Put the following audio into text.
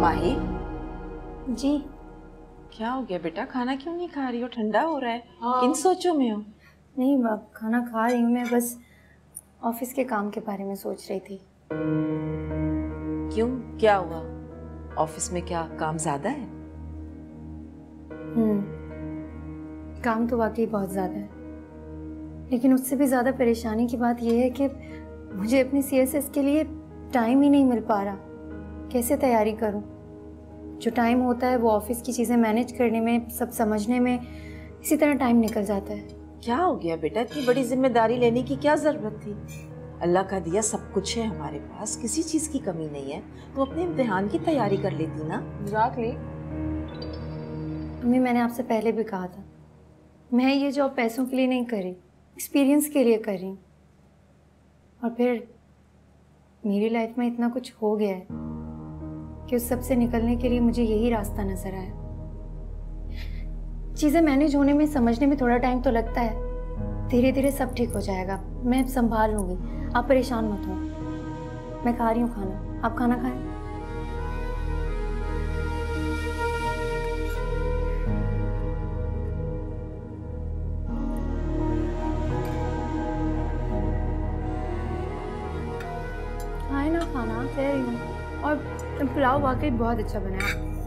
माही, जी क्या हो गया बेटा? खाना क्यों नहीं खा रही हो? ठंडा हो रहा है। किन सोचों में हो? नहीं बाप, खाना खा रही हूँ मैं, बस ऑफिस के काम के बारे में सोच रही थी। क्यों, क्या हुआ? ऑफिस में क्या काम ज्यादा है? काम तो वाकई बहुत ज़्यादा है, लेकिन उससे भी ज़्यादा परेशानी की बात यह है कि मुझे अपनी सीएसएस के लिए टाइम ही नहीं मिल पा रहा। कैसे तैयारी करूं? जो टाइम होता है वो ऑफिस की चीज़ें मैनेज करने में, सब समझने में, इसी तरह टाइम निकल जाता है। क्या हो गया बेटा? इतनी बड़ी जिम्मेदारी लेने की क्या जरूरत थी? अल्लाह का दिया सब कुछ है हमारे पास, किसी चीज की कमी नहीं है। तो अपने इम्तिहान की तैयारी कर लेती ना। एग्जैक्टली। मम्मी, मैंने आपसे पहले भी कहा था, मैं ये जॉब पैसों के लिए नहीं कर रही, एक्सपीरियंस के लिए कर रही हूँ। और फिर मेरी लाइफ में इतना कुछ हो गया है कि उस सब से निकलने के लिए मुझे यही रास्ता नजर आया। चीज़ें मैनेज होने में, समझने में थोड़ा टाइम तो लगता है, धीरे धीरे सब ठीक हो जाएगा, मैं संभाल लूंगी, आप परेशान मत हो। मैं खा रही हूँ खाना, आप खाना खाएं। खाए ना खाना, कह रही हूँ। और पुलाव वाकई बहुत अच्छा बना है।